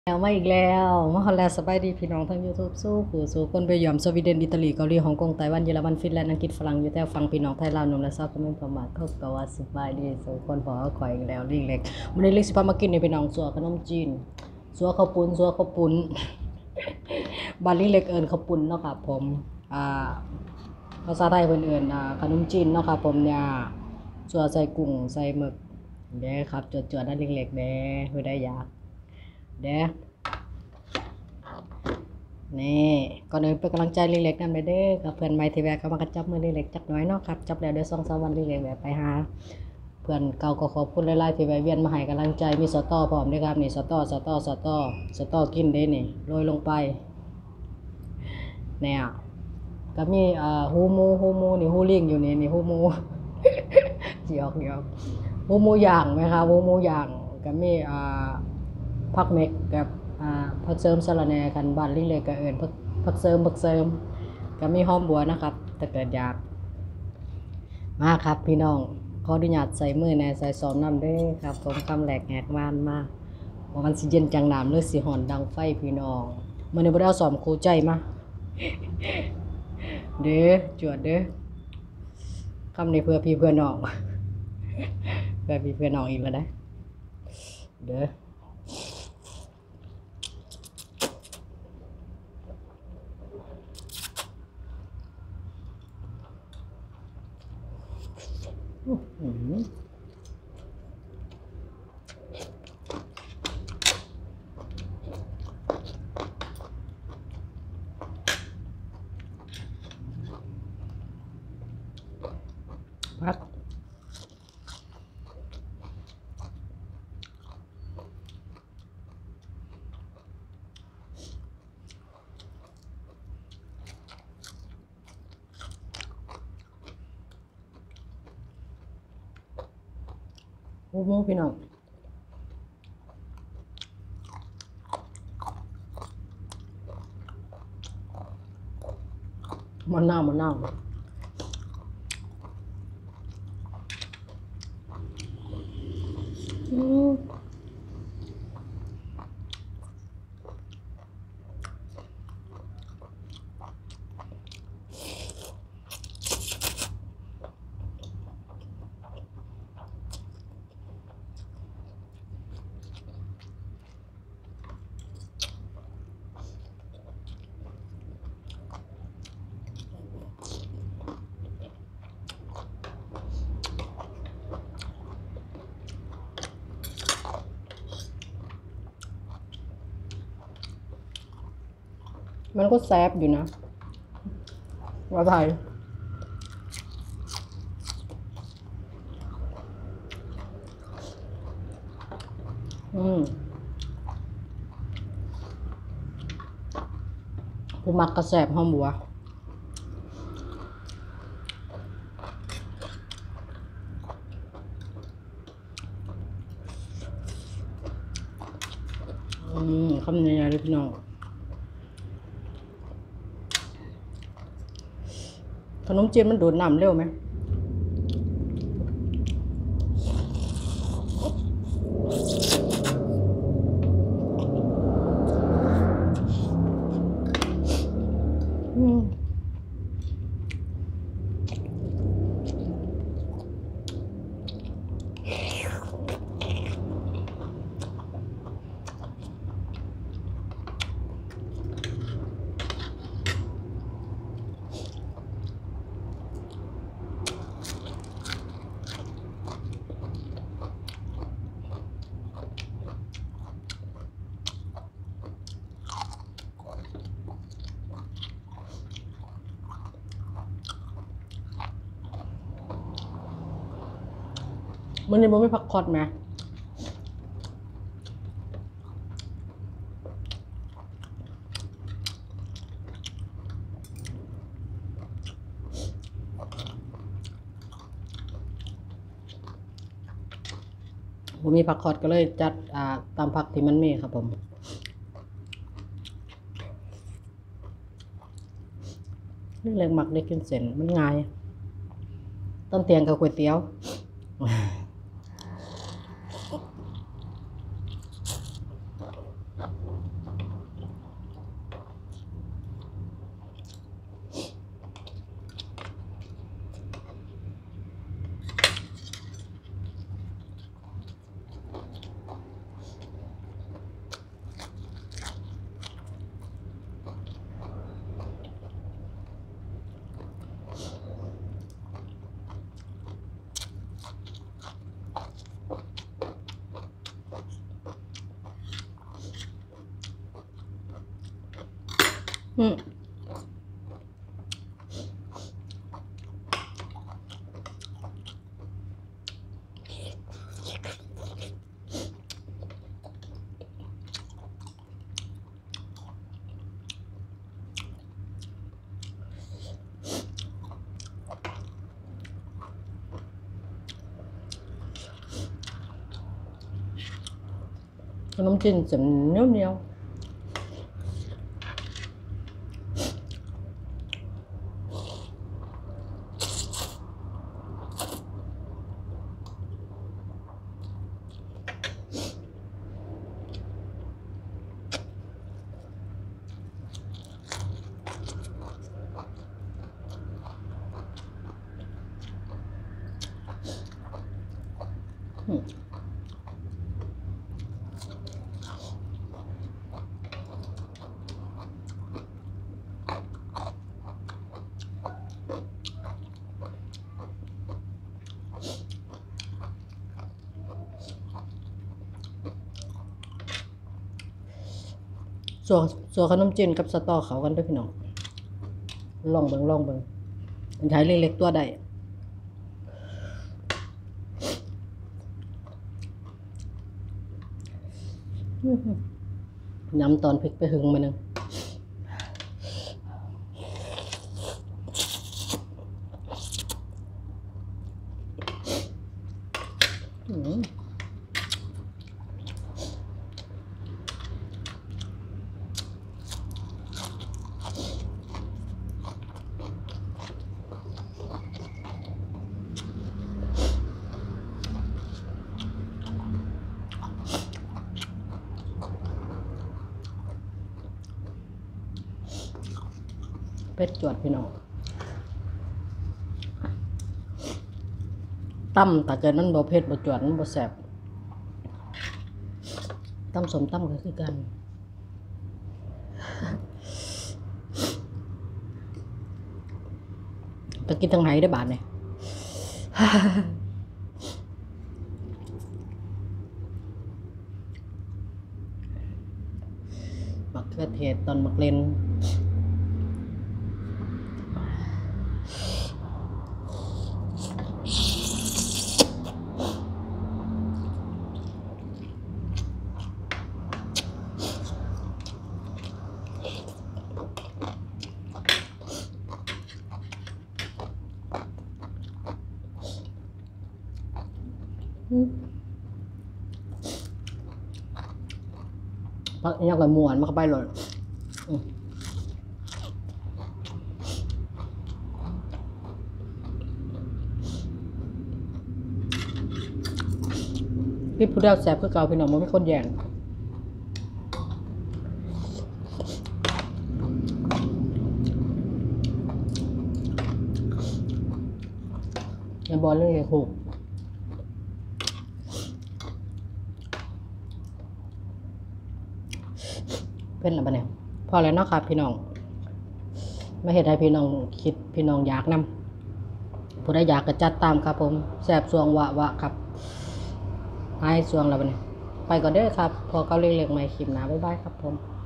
แล้วมาอีกแล้วมาฮอลแลนด์สบายดีพี่น้องทั้ง YouTube สู้คนไปยอมสวีเดนอิตาลีเกาหลีฮ่องกงไต้หวันเยอรมันฟินแลนด์อังกฤษฝรั่งอยู่แต่ฟังพี่น้องไทยลาวหนุ่มและสาวคอมเมนต์ประมาทเขาก็ว่าสบายดีสู้คนพอข่อยอีกแล้วลิงเล็กมื้อนี้ลิงสิพามากินนี่พี่น้องสัวขนมจีนสัวข้าวปุ้นบ้านลิงเล็กเอิ้นข้าวปุ้นเนาะครับผมภาษาไทยเพิ่นเอิ้นขนมจีนเนาะครับผมเนี่ยสัวใส่กุ้งใส่หมึกเด้ครับจวดๆนั่นลิงเล็กเด้เพิ่นได้อยากเด้นี่ก่อนอื่นเป็นกำลังใจเล็กๆนั่นไปเด้อกับเพื่อนใหม่ที่แวะเข้ามากระจับมือเล็กๆจักหน่อยเนาะครับจับแล้วเดี๋ยว2-3วันเล็กๆแบบไปหาเพื่อนเก่าก็ขอบคุณหลายๆที่แวะเวียนมาให้กำลังใจมีสตอพร้อมด้วยครับนี่สตอกินได้นี่โรยลงไปเนี่ยก็มีฮูมูนี่ฮูลิงอยู่นี่ฮูมูหยอกฮูมูย่างไหมครับฮูมูย่างก็มีผักเม็กกับผักเสริมสะระแหน่กันบ้านลิงเลยก็เอิ้นผักเสริมก็มีหอมบัวนะครับถ้าเกิดอยากมาครับพี่น้องขออนุญาตใส่มือแน่ใส่ซ้อมน้ำเด้อครับผมคำแหลกแหกม่านมาว่ามันสิเย็นจังน้ำหรือสิหอนดังไฟพี่น้องมื้อนี้บ่ได้เอาซ้อมครูใจมาเด้อจวดเด้อคำนี้เพื่อพี่เพื่อน้องเพื่อพี่เพื่อน้องอีกแล้วนะเด้อพักโอ้โหพี่น้องมันน่าวมันก็แซ่บอยู่นะว่าไทยผู้มักกระแสบหอมบัวคำใหญ่ๆเลยพี่น้องขนมจีนมันดูดน้ำเร็วไหมมื้อนี้บ่มีผักคอดไหมบ่มีผักคอดก็เลยจัดตามผักที่มันมีครับผมนี่เลยมักได้กินเส้นมันง่ายต้นเตียงกับก๋วยเตี๋ยวอืมขนมจีนจะเหนียวเหนียวส่วนขนมจีนกับสตอเขากันด้วยพี่น้องลองเบิ่งมันใช้เล็กๆตัวใดน้ำตอนพริกไปหึงมาหนึ่งเป็ดจวดพี่น้องตั้มแต่เกิดมันบ่เผ็ดบ่จวดมันบ่แซ่บตั้มสมตั้มก็คือกันจะกินทางไหนได้บาทเนี่ยมะเขือเทศตอนมักเล่นพักยังกับหมวนมาเข้าไปเลยพี่ผู้เดียวแสบคือเก่าพี่น้องมันไม่คนแย่งในบอลเรื่องเลยถูกเป็นอะไรบ้างเนี่ยพอแล้วเนาะครับพี่น้องไม่เห็นให้พี่น้องคิดพี่น้องอยากนำผู้ใดอยากก็จัดตามครับผมแสบสวงวะครับให้สวงแล้วบ้างเนี่ยไปก่อนเด้อครับพอเขาเรียกใหม่คลิปหน้าบ๊ายบายครับผม